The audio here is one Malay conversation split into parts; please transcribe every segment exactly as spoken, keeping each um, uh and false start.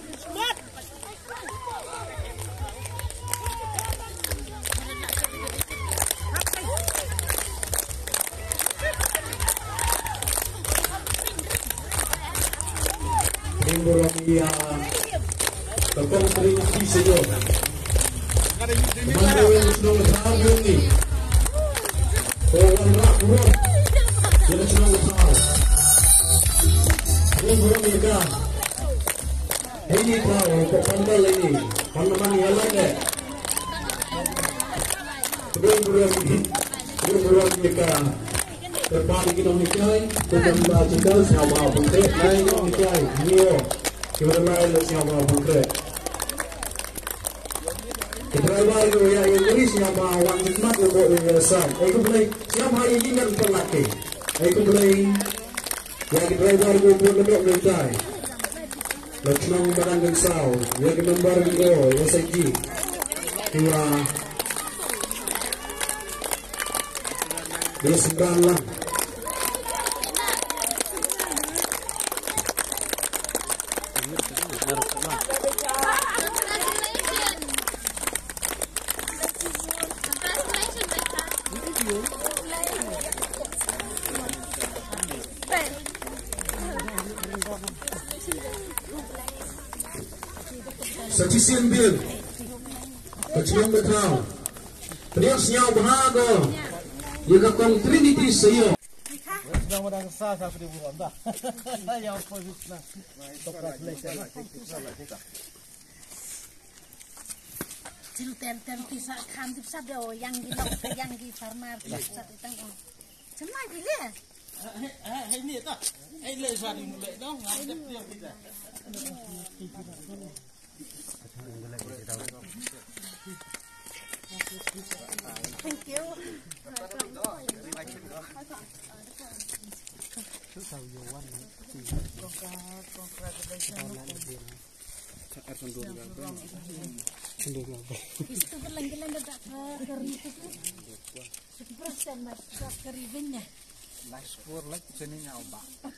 Orang yang terkong sering saja. Mana yang senang bertahan ni? Orang rak buruk, dia senang bertahan. Ini buruk ni kan? Ini tahu kok pandai ini, pandai yang lain. Buruk buruk ni, buruk buruk ni kan? Terpadu kita mencari, kita membaca siapa pun saya, lain kita mencari, niyo. Kita lain siapa pun saya. Kita lain yang yang ini siapa orang nikmat untuk dirasakan. Aku boleh siapa yang ingin berlatih. Aku boleh yang kita lain pun untuk mencari. Lacnang barang gensau, yang kita barang go, yang segi. Kita dia sembilan lah. Sekian bil, kecium betul. Teriak senyap bahagia. Jika kong Trinity saya. Sedang menang sah sah di bulan dah. Yang positif nak. Tokrat Malaysia. Cilu ter-ter kisah kantip saja yang gila yang di farmar kisah itu. Cuma gila. Eh ini tak. Eh le sari mulai dong. Ada dia kita. Thank you. Itu berlengkelan tidak kering itu. Seperti macam keringnya. Nice for like sini nyawa.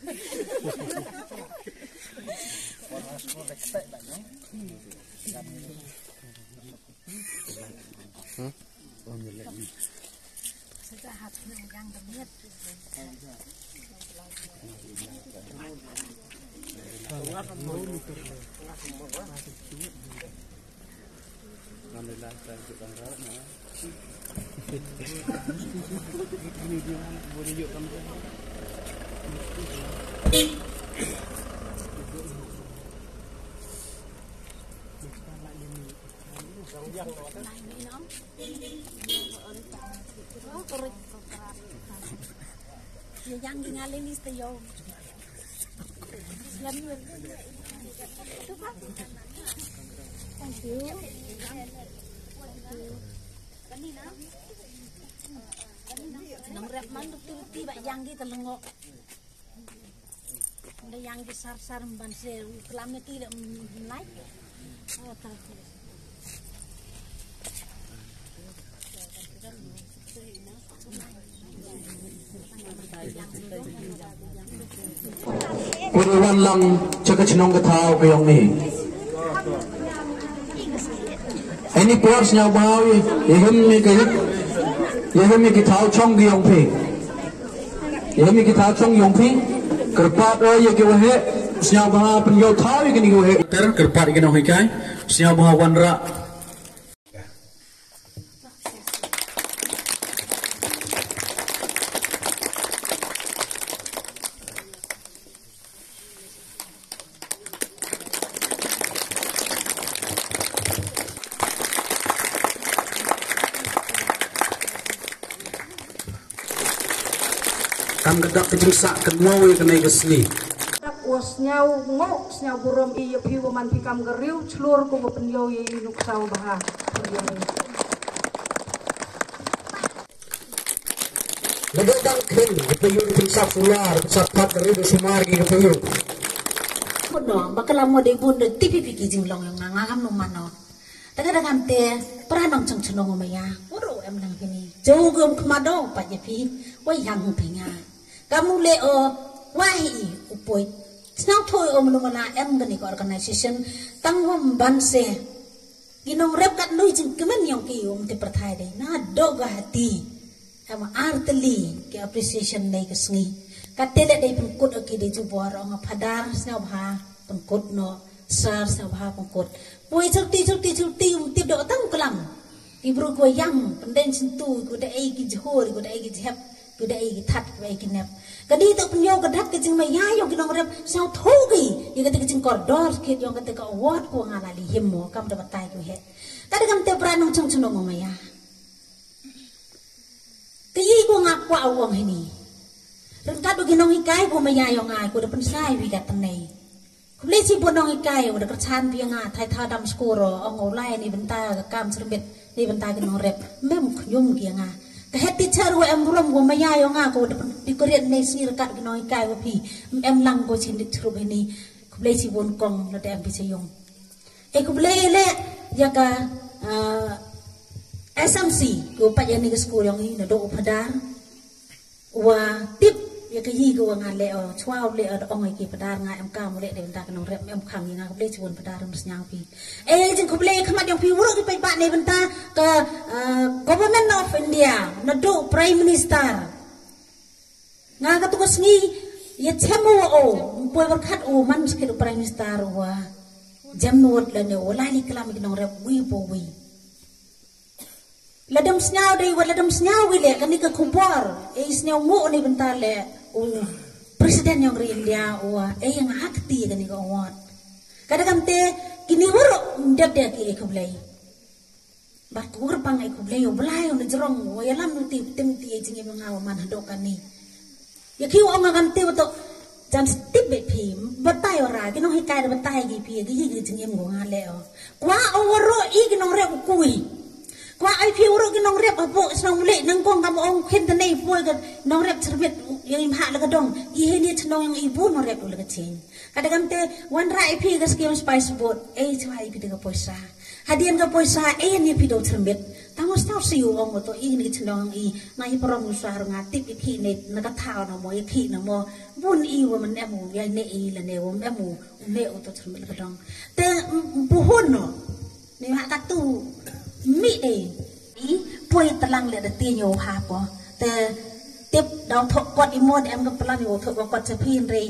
Nice for like tak banyak. Hmm? Oh nyelek ni. Sudah hati yang berniat. Alhamdulillah saya juga rawat na. Ini dia boleh tunjukkan. Yang tinggalin istiyo. Thank you. Nang rep manduk tiba yang kita lengok. Ada yang besar-besar membanse kelamnya tidak naik. Oh tahu. Kuruan lang cakap cenong ketau ke yang ni. Ini puasnya bahawi, yang ni kaya, yang ni kita cong yang pi, yang ni kita cong yang pi, kerpat orang yang kau he, siapa penjauh tahu yang ni kau he, ter kerpat yang kau he, siapa wanra. Kam kedak kejengsak kenwawi kenai kesli. Was nyau ngok nyau burom iya piwa man pikam geriu celur ko penjau ye inuk saw baha. Nagandang ken kepayun pinsak fular pinsak pat geriu sumar gi kepayun. Kuno bakal mo de bun de tipi piki jinglong yang ngangam no mano. Daga-daga te pranong cengcenong maya. Uro em nang pini. Jogum kemado pa jepi. Wai yang pinga. Kamu leo wahi upoi Senau thoi om lumana em gani ko organisation tang hom banse ginong rep kat lui jing kemen yang ki om te perthai dei na doga hati em artli ke appreciation nei ke sngi katele dei pengkut oki de jubor ong phadar senau bha pengkut no sar senau bha pengkut poi chukti chukti chukti um tip do tang kelang ibru ko yang penden sentu ko de ai ki jhor ko de ai ki jhep ko de ai ki that ko ai ki nep kadi tak penyo kedak ke jing maya yo kinong rep sao thogi ye kate ke jing koridor ke yo kate ka award ko ngala li himmo kam de batai ko he kadi kam te pranong chung chung ngo maya ke yi ko ngak kwa awong hini ren kadu kinong ikai ko maya yo ngai ko de pensai wi kat nei ko le si bonong ikai yo de kerchan pi nga thai tha dam skoro ong olai ni benta ka kam serbet ni benta kinong rep mem khnyum ki nga Kehet teacher wa em rom go maya yo nga ko di korean nei sir kat gnoi kai wa pi em lang go chin dit thru beni ko ble si bon kong lo dem bi se yong e ko ble le ya ka S M C ko pa ya ni school yong ni na do phadar wa tip ya ka yi go nga le o chwa le o ong ki phadar nga em ka mo le de ta kanong rep em khang nga ko ble si bon phadar mus nyang pi e jing ko ble khamat yong pi wuro ki pa ba nei benta ka Government of India na do Prime Minister nga ka tugas ni ya chemo o poi berkat o man skid Prime Minister wa jamnot la ne wala li kalam ginong rep wi bo wi ladam snyao dei wa ladam snyao wi le kani ka kubor e snyao mo ni bentar le o Presiden yang ri India o e yang hakti kani ka awat kadang te kini woro ndap de ki e kublai bat kur pang ai kublai o blai o jerong o yalam nuti tim ti e jinge mangaw man hadokan ni ya ki o ngam te to jan stip be pi batai ora ki no hikai batai gi pi gi gi jinge mo nga le o kwa o woro i ki no re ku wi kwa ai pi woro ki no re ba bo snong le nang kong kam ong khin te nei foi ga no re cherbet yang ha la ka dong i he ni chnong yang i bu no re ku la ka chin kadang te wan ra i pi ga skim spice boat e chwa i pi de ka poisa hadian ka poisa e ni pi do cherbet tangos tau siu ong to i ni chnong i na i prom usar nga tip i pi ne na ka thao no mo i khi no mo bun i wa man emu ya ne i la ne wo emu ne o to cherbet ka dong te bu hon no ni ha ka tu mi e i poi talang le de ti nyo ha ko te tiếp đầu thọ quạt đi mua em gặp plan nhiều thọ quạt chụp hình rồi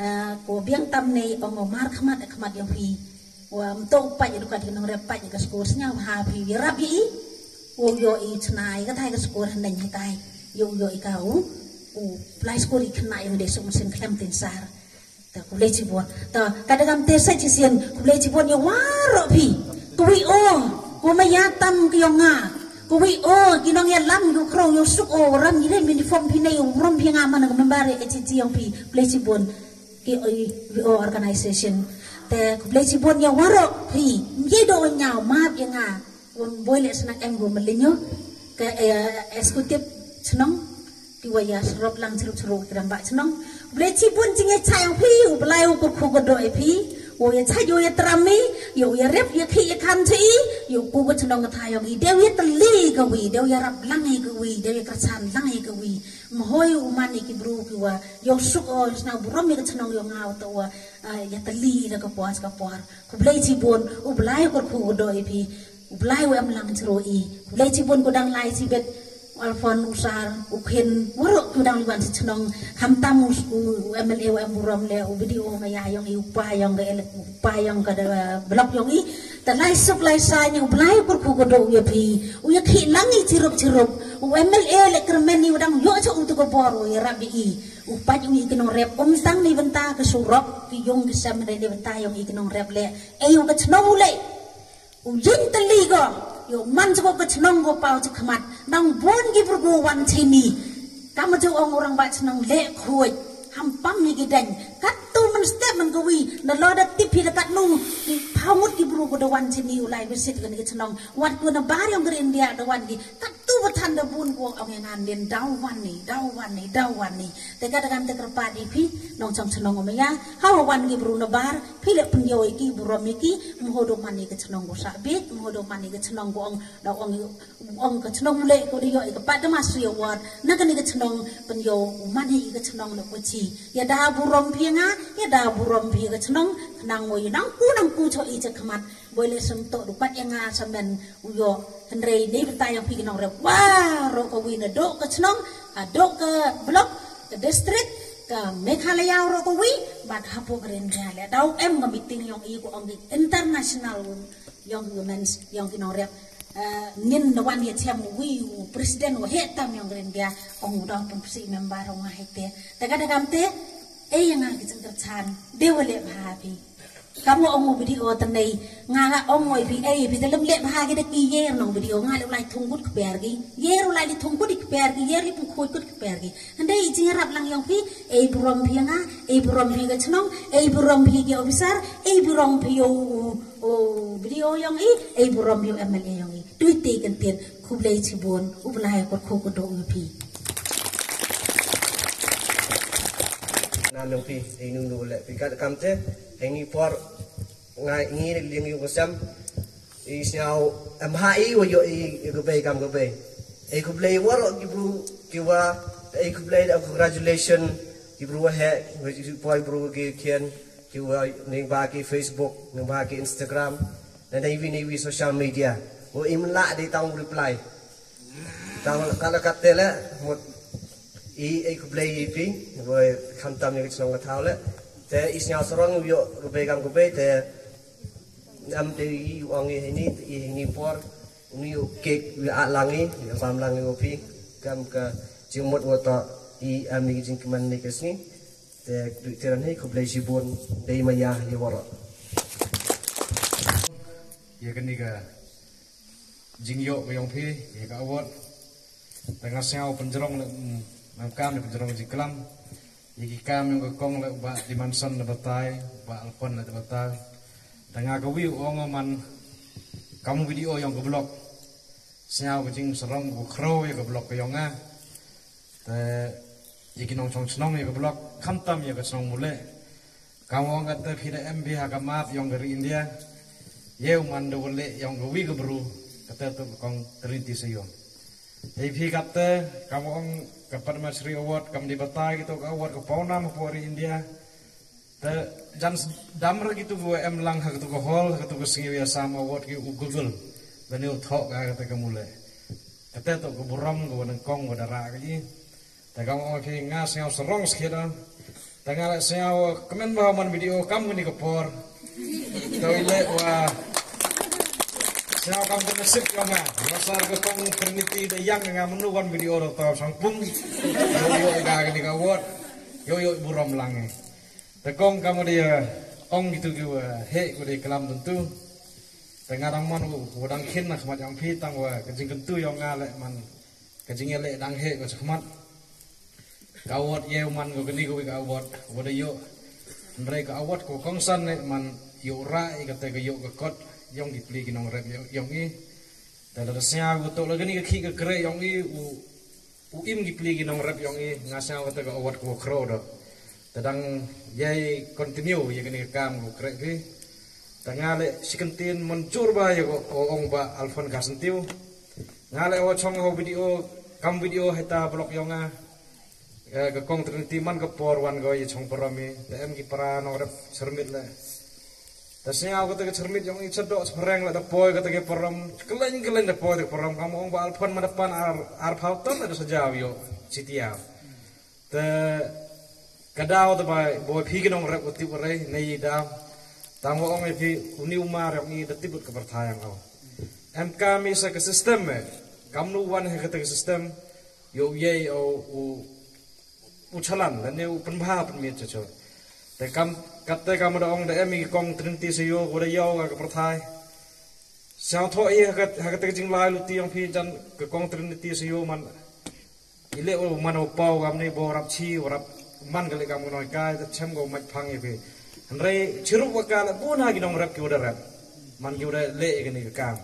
của biếng tâm này ông ngồi mar khmat khmat yang phi và tông bay được cái nó rep bay cái school nhau hà phi virap ý uông yo ý chhnai cái thay cái school hành này cái yo yo ý cáo u play school ý khnai yang để sung sen klem tin sar ta ku le chi bon ta kadang te sai chi sian ku le chi bon yo war phi ku wi o ku ma ya tam ki yo nga Kuwi oh kinong ya lam gu krong yo suk oh ram ni ren uniform pinai yo ram pinga mana ko membare H G yang pi plesibon ki o organization te plesibon ya waro pi ye do nyao map ya nga won boy le snack em go melinyo ke eksekutif chnong ki wa ya serop lang ceruk ceruk kram ba chnong plesibon jinge chang pi u blai u ko khu ko do e pi wo ya cha yo ya trami yo ya rep ya khi ya kan thi yo ku ko chnong ka thai yo gi dew ya tli ka wi dew ya rap lang ai ka wi dew ya krasan lang ai ka wi mhoi u man ki bru ki wa yo suk o sna burom ya chnong yo ngau to wa ya tli da ka puas ka por ku blai chi bon u blai ko khu do i pi u blai u am lang chro i ku blai chi bon ko dang lai chi bet alfon usar ukhin waro ku dang liwan si chnong ham tam u M L A wa burom le u video ma ya yong i upa yong ga ele upa yong ga blok yong i ta lai suk lai sa nyang blai kur khu ko do ya pi u ya khi lang i chirup chirup u M L A le kermen ni udang yo cho tu ko bor u rabi i u pa yong i kinong rep om sang ni benta ke surop ki yong ke sam re ni benta yong i kinong rep le e yong ka chnong le u yin tali go yo man ko ka chnong go pau chi khmat nang bon gi burgo wan chini kam jo ong orang ba chnong le khoi ham pam ni gi dan kat tu man step man go wi na lo da tip hi kat nu ki phaut gi burgo da wan chini ulai visit ga ni chnong wat ko na bar yong gri India da wan gi kat tu bertan debun kuang awengan den dawan ni dawan ni dawan ni tegadagam tekerpat ipi nong chong chenong omya hawan gi bruna bar phile punyo iki burom iki mohodo mani ke chenong go sabit mohodo mani ke chenong go ong da ong ong ke chenong le ko dio ke pat masri award nagani ke chenong punyo mani ke chenong le kuci ya da burom pianga ya da burom pi ke chenong nang ngoi nang ku nang ku cho i che khamat boleh sentuh dupat yang ngasam dan uyo Henry ni bertanya pergi nong rep wah rok kawi na dok ke cenong dok ke blok ke distrik ke Meghalaya rok kawi bat hapo gerindra le dau em meeting yang i ko ong international yang women's yang kinong rep nin the one dia tiam wi presiden wa hetam yang gerindra ong udah pun si member ong hete daga-daga te eh yang ngah kecengkercan dewale happy kamu ong video tanai ngala ong oi bi ai bi dalam le bha ge de ki yer nong video ngala lai thunggut ke pergi yer lai li thunggut ke pergi yer li pun khoi kut ke pergi ande i jing rap lang yang pi ei burom bi nga ei burom bi ge chnong ei burom bi ge officer ei burom bi o video yang i ei burom bi M L A yang i tui te kan tien khublei chibon ublai ko kho ko do pi nam yang pi ei nu nu le pi ka kam te ini por ngai ini liang yung kesam isiau amhai wo yo i gobei kam gobei e kublei waro gibru kiwa e kublei da congratulation gibru he poi bru ge kian kiwa ning ba ki Facebook ning ba ki Instagram dan dai wi ni wi social media wo imla di tang reply tang kala katela mot i e kublei pi wo khantam ni chong ka thau le te isnya sorong yo gobei kam gobei te am te wang ini ini por ni kek wi alangi yang pam langi ngopi kam ka jimot wata i ami jing keman ni kesni te teran he gobei sibon dei maya ye wara ya kan ni ka jing yo yang pi ya ka awat tengah siau penjerong nam kam ni penjerong jiklam Iki kami ngekong le ba di mansan le batai ba alpon le batai tengah kawi ong man kamu video yang ke blog siau kucing serong ku kro ya ke blog ke yonga te iki nong chong snong ya ke blog khantam ya ke snong mule kamu ngat te phide M B ha kamap yang dari India yeu man do le yang kawi ke bru kata tu kong terinti sayo ei phi kata kamu ong kapan Masri Award kam di batai gitu award ke Pauna mapori India te jan damra gitu gue em lang ha gitu ke hall gitu ke singi sama award ki Google dan itu thok ka kata kamule kata tu ke buram gue nengkong gue dara ki te kamu ki ngas yang serong sekira tengah siau kemen bawa man video kamu ni ke por toilet wa siapa kamu tersip kamu, masa kau terniti dah yang dengan menuan video atau sangpung, yo yo gak ni kawat, yo yo buram lange, tekong kamu dia ong gitu gitu, he kau dia kelam tentu, tengah ramon kau dang kin nak macam pitang wa, kecing kentu yang ngalek man, kecing elek dang he kau sekemat, kawat ye man kau keni kau kawat, kau dia yo, mereka kawat kau kongsan man yo rai kata kau yo kekot. Yang dipilih kinong rep yang ini, dalam rasanya betul lagi ni kiki kekere yang ini, u im dipilih kinong rep yang ini ngasih kata ke awat ku kro dah, tadang yai continue ya kini kam ku kere ni, tengah le sikentin mencur bah ya ko ong ba alfon kasentiu, ngale awat chong ho video kam video heta blog yang ah, ke kong terintiman ke porwan go ya chong perami, dem ki para nong rep sermit le. Tasnya aku kata cermit yang itu dok seperang lah depoy kata ke peram keleng keleng depoy ke peram kamu orang balpon medepan ar ar pautan ada sejauh yo sitia te kadau tu bay boy pigi nong rep utip berai nei dah tamu orang itu uni umar yang ini detibut ke pertayang kau M K misa ke sistem eh kamu wan kata ke sistem yo ye o u ucalan dan yo penbah penmiat cocok te kam kata kamu dah orang dah emi kong terinti seyo kuda yau ke pertai siapa tahu ia kata kata kecing lai luti yang pijan ke kong terinti seyo man ile o mana pau kamu ni bawa rap chi rap man kali kamu noi kai cem go mat pang ipi Henry cirup wakal pun lagi nong rap ki udah rap man ki udah le ke ni ke kam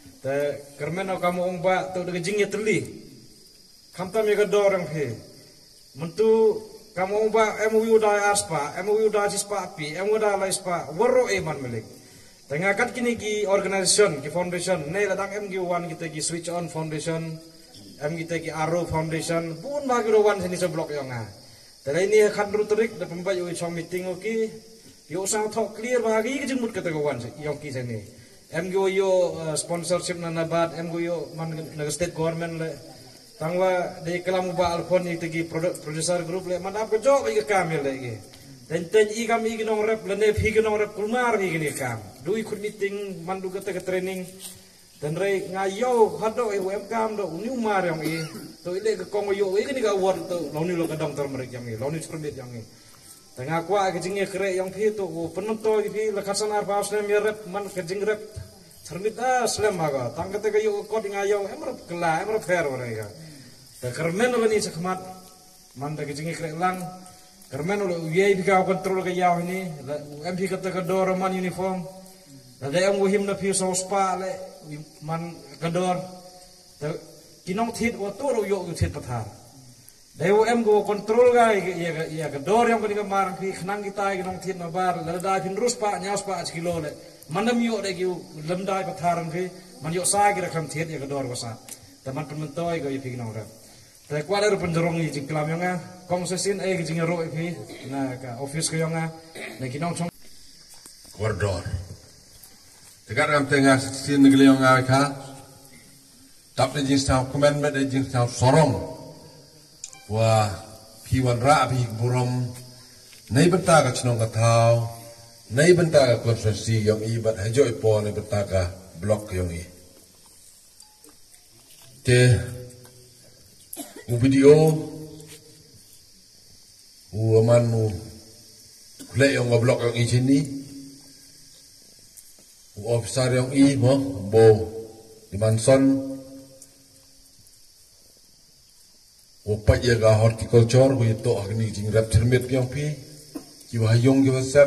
Te kermen au kamu ongba tu de jingnya teli. Kamta me gador yang he. Mentu kamu ongba emu yuda aspa, emu yuda sispa api, emu yuda la ispa waro eman melik. Tengah kat kini ki organisation, ki foundation, ne ladang em gi wan kita ki switch on foundation, em kita ki Aro foundation, pun bagi wan sini seblok yang ah. Tapi ini kat ruterik de pembai ui chong meeting oki, yo sang thok clear bagi ki jengmut kata wan yang ki sini. Em go yo sponsorship na nabat, em go yo man na state government le, tangwa de kelam ba alpon ni tegi producer group le, man apa job ika kami le ki. Dan ten i kami ika nong rep le ne phi ika nong rep kulmar ika ni kam. Du ikut meeting man du kata ke training. Dan rei ngayo hado e em kam do uni umar yang i. To ile ke kong yo ika ni ka award to launi lo kadang ter merek yang i, launi permit yang i. Tengah kuah kejingnya kere yang phi tu penonton phi lekasan arba aslam rep man kejing rep cermit ah slam haga tang kata kayu kod ngayau emrap kela emrap fair mereka. Te kermen lo ni sekmat man ta kejing kere lang kermen lo uyai phi ka kontrol ka yau ni em phi kata kador man uniform da em wuhim na phi so spa le man kador te kinong thit o to ro yo thit pathar. Dewa em go kontrol ga ya ya kedor yang kini kemarin ki kenang kita ki nong tin mabar lada pin rus pa nyas pa kilo le manam yo de ki lemdai patharan ki man yo sa ki rakam thiet ya kedor ko sa teman penmentoi go pi nong rap te kwala ru penjorong ni jingklam yang a kong sesin e ki jingro ki na ka office ko yang a na ki nong chong koridor tegar am tengah sin negli yang a ka tap de jing sta komen me de jing sta sorong wah piwan ra pi burom nei benta ka chnong ka thau nei benta ka konstitusi yang i bat hajo ipo nei benta ka blok yang i te u video u aman u le yang blok yang i sini u officer yang i mo bo di Manson Opat ya ga horticulture ko ito agni jing rap cermit yang pi jiwa hayong jiwa sam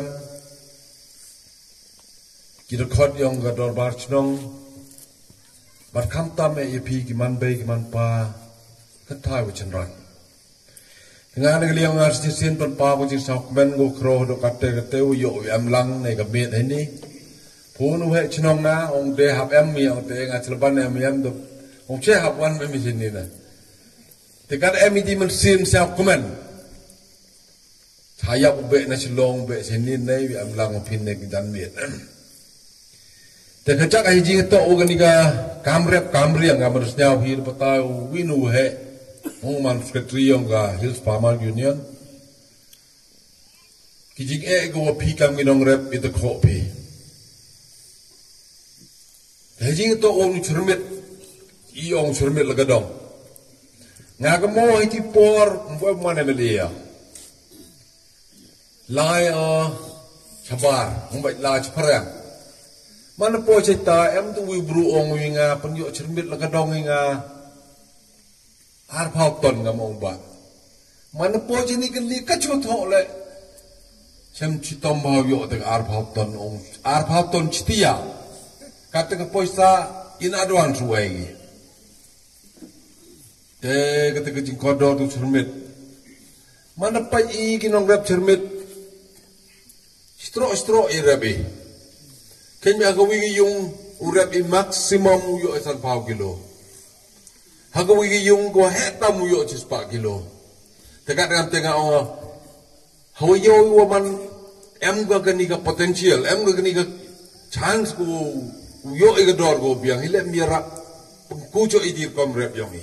kita khot yang ga dor bar chnong bar kham tam e pi ki man bei ki man pa khathai wo chenran dengan ngali yang ar sin pan pa ko jing sok men go kro do katte katte yo am lang ne ga met ni phun u he chnong na ong de hab em mi ong te nga chlban em yam do ong che hab wan me mi sin ni na tekan em di mensim siap komen saya ube na silong be sini nei am lang pin ne dan miet te kacak ai ji to organiga kamrep kamri yang amar snyau hil patau winu he man secretary yang ga Hills Farmer Union kijing e go pi kam ginong rep itu kopi hejing to ong cermit i ong cermit lagadong ngaga mo iti por mbo mana melia lai a chabar mbo la chpara mana po chita em tu wi bru ong wi nga penyo cermit la kadong nga ar phau ton nga mong ba mana po chini kan li ka chu tho le chem chitom ba yo te ar phau ton ong ar phau ton chitia kata ka poisa in advance way te kata kecing kodor tu cermit mana pai i kinong rap cermit stro stro i rabi ken ya gawi yung urap i maksimum yo san pau kilo hagawi yung ko heta mu yo cis pa kilo tekat dengan tengah oh hawi yo man em ga gani ga potential em ga gani ga chance ko yo i ga dor go biang hile mira pengkujo i dir kom rap yang i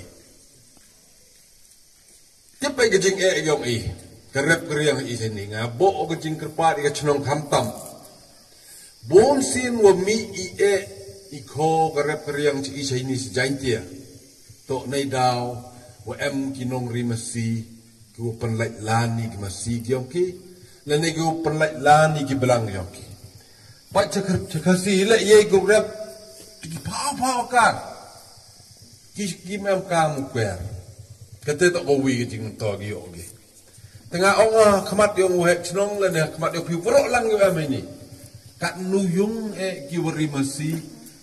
Tiap kejing e yong i, kerap keriang i sini nga, bo kejing kerpat i kacnong kamtam. Bon sin wa mi i e i ko kerap keriang ci i sini sejain tia. Tok nei daw wa em kinong rimasi ku penlait lani ki masi yong ki, la nei ku penlait lani ki belang yong ki. Ba cakar cakasi le ye ku rap ki pau pau kan. Ki ki mem kamu kwer. Kata tak kau wih kecing to gi ogi. Tengah orang kemat yang weh cenong lah ni kemat yang piu perok lang yang am ini. Kat nuyung eh ki wari masih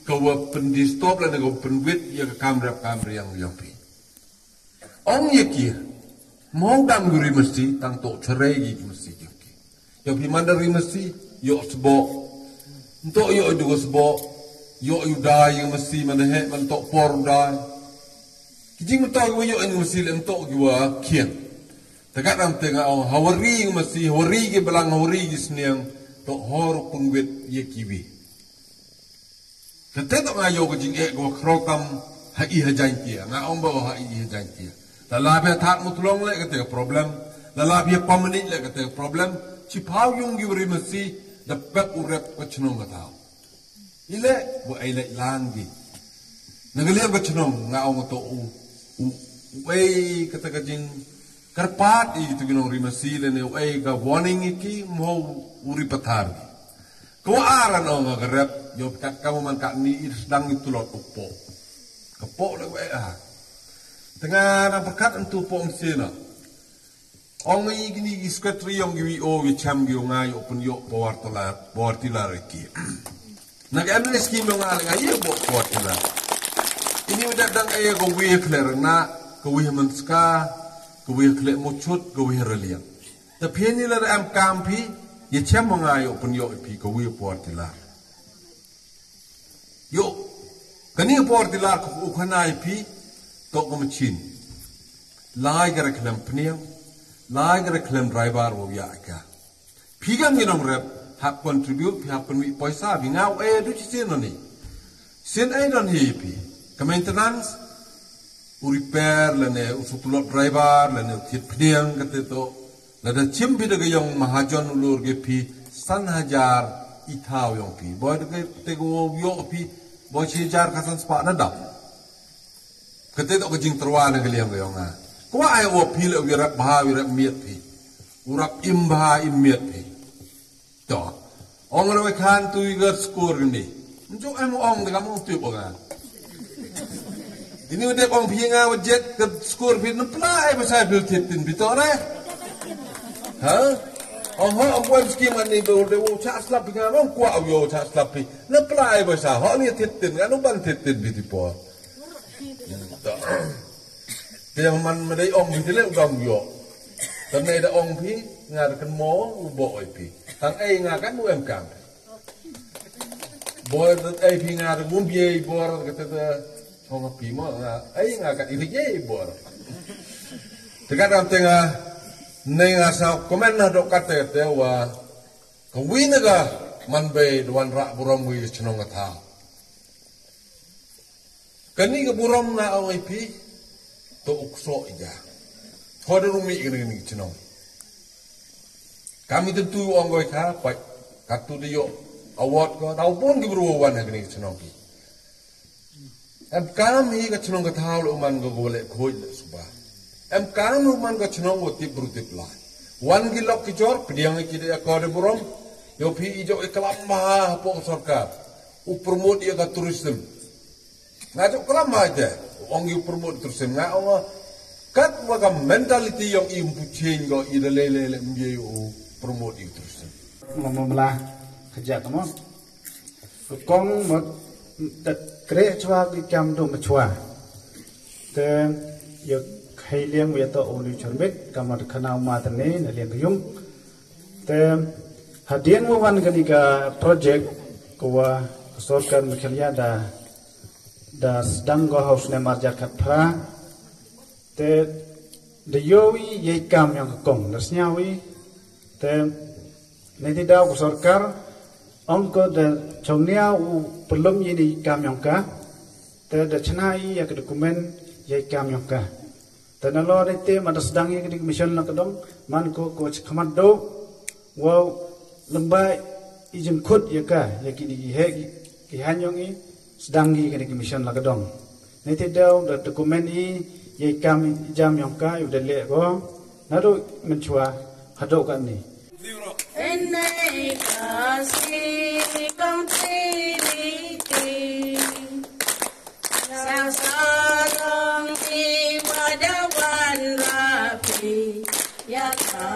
kau pendistop lah kau penwit ya kamera kamera yang yang pi. Ong ye kia mau dam guri mesti tang tok cerai gi mesti yang ki. Yang pi mandari mesti yo sebok. Untuk yo juga sebok. Yo yudai yang mesti mana he man tok por dai. Kijing mentok yo yang mesti lentok gua kian. Tegat nam tengah ong hawari yang mesti hawari gi belang hawari gi seniang tok hor penwit ye kiwi. Ketika tak ngayo ke jing ek gua krokam hai hajan kia, ngah om bawa hai hajan kia. Lalabi tak mutulong le ketika problem, lalabi pamenit le ketika problem. Cipau yung giwari mesti dapat urep kecnong katau. Ile bu ile langi. Nagalian kecnong ngah om to u u wei ketika jing karpat itu ginong rimasi le ne wei ga warning iki mau uri patar. Kau aran orang ngerep, yo kat kamu man kat ni sedang itu lot upo, kepo le wei ah. Tengah nak berkat untuk upo mesti na. Orang ini gini sekretari yang giwi o wicam giu ngai open yo bawar telat, bawar tilar iki. Nak ambil skim yang ngai ngai yo bawar tilar. Ini udah dang ayah kau wei clear na, kau wei menska, kau wei clear mucut, kau wei reliang. Tapi ini lah am kampi. Ye cem mengayo pun yo pi ko wi por tilar. Yo kani por tilar ko khana pi to ko mchin. Lai gara klem pniam, lai gara klem driver wo ya ka. Pi gam ni nom rep hap contribute pi hap wi paisa bi ngau e du chi sin ni. Sin ai don hi pi. Ka maintenance u repair le ne u supulot driver le ne thit pniam ka te to Nada cimpi daga yang mahajan ulur ke pi san hajar itau yang pi. Boy daga tego yo pi boy cijar kasan sepak nada. Ketika tak kejing terwana ke liang yang ah. Kau ay wo pi le wirap bah wirap miat pi. Urap imbah imiat pi. Toh. Orang lewe kan tu igar skor ni. Unjuk emu ong daga mau tu orang. Ini udah ong pi ngah wajet ke skor pi nemplai pasal bil titin bitor eh. Ha? Ông hỏi ông quay skim anh đi đồ đồ chát slap bị ngang ông qua vô chát slap bị nó plai bây giờ họ liệt thiệt tình nó ban thiệt tình bị thì bỏ bây giờ mình mà đây ông bị thế lấy ông vô tận này đã ông phi ngà được con mó bội phi thằng ấy ngà cái mũi em cảm bội ấy phi ngà được muốn bia bội cái thứ không phi mà ấy ngà cái gì vậy bội thì các bạn thấy à Neng asal komen na dok kata te wa kawin naga man be duan rak buram wi chnong atha. Kani ke buram na awai pi to ukso ija. Thoda rumi ini ni chnong. Kami tentu ong goi kha pai katu dio award ko tau pun ki buru wan ha ni chnong pi. Ab kami ke chnong atha lo man go gole khoi le suba. Em kan ruman ka chnong otip brutip la. Wan gilok kijor pediang ikide akode burom. Yo pi ijo iklam ma po sarkar. U promote ia ka tourism. Ngajo kelam ma je. Ong yu promote tourism nga ong kat wa ka mentality yang impu change go ida lele le mye u promote i tourism. Mamamla kerja kamu. Kong mo kre chwa ki kam do ma chwa. Te yo hay liang về tổ ôn chọn biết cả một khả năng mà thằng này là liang yung thế hạt điện một văn cái cái project của सरकार मुखिया दा दा sedang go house ne marja khatha te de yowi ye kam yang kong nasnyawi te nanti dah ko सरकार angko de chongnia u pelum ye kam yang ka te de chnai ya dokumen ye kam yang ka Tana lo de te mada sedang ye di mission nak dong man ko ko khamat do wo lembai izin khut ye ka ye ki di he ki hanyong i sedang gi di mission nak dong ne te do de dokumen i ye kam jam yong ka yu de le go na do men chua hado ka ni enai kasi kam te ni sang sarang i wadawan rapi ya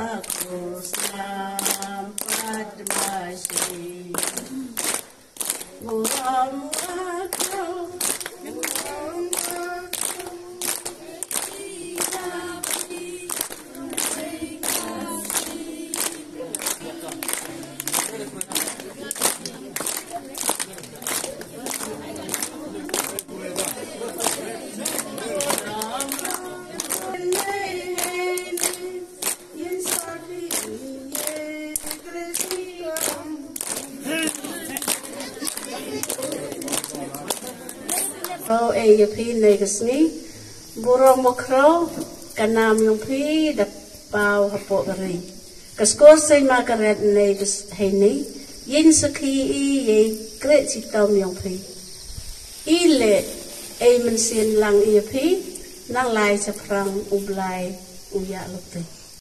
aku sampai masih Kau eh ya pi negas ni, burung mokro kanam yung pi dapau hapok gari. Kaskor say makaret negas hini, yin saki i ye kret si tom yung pi. Ile eh mensin lang iya pi, nang lai sa prang ublay uya lukti.